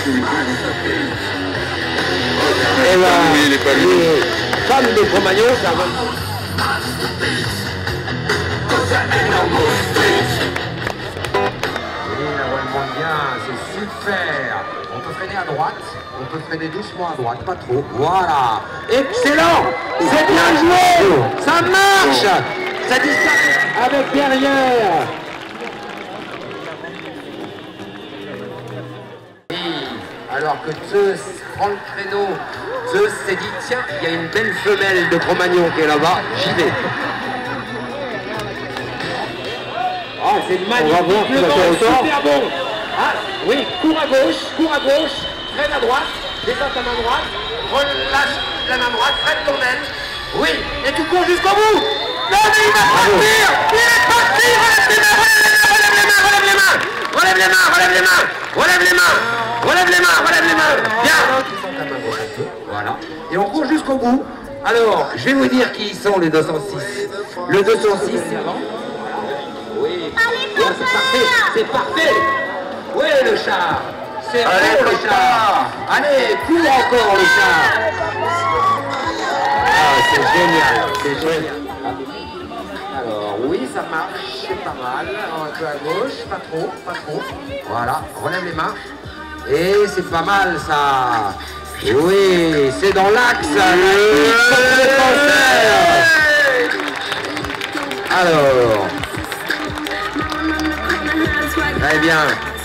Et les femmes de Cro-Magnon, ça va. Bien, c'est super. On peut freiner à droite, on peut freiner doucement à droite, pas trop. Voilà. Excellent. C'est bien joué. Ça marche. Ça disparaît avec derrière. Alors que Zeus prend le créneau, Zeus s'est dit tiens, il y a une belle femelle de Cro-Magnon qui est là-bas, j'y vais. Oh, c'est magnifique. On va voir qui va faire autant. Super bon. Ah, oui, cours à gauche, freine à droite, descends ta main droite, relâche la main droite, freine ton aile. Oui, et tu cours jusqu'au bout. Non, mais il va partir. Il est parti. Relève les mains. Bien. Voilà. Et on court jusqu'au bout. Alors, je vais vous dire qui sont les 206. Le 206, c'est avant. Oui. C'est parfait. Oui, le chat. C'est bon, le chat. Allez, cours encore, le chat. Ah, c'est génial. Alors, oui, ça marche, c'est pas mal. Un peu à gauche, pas trop. Voilà, relève les mains. Et c'est pas mal, ça. Oui, c'est dans l'axe. Alors. Très bien.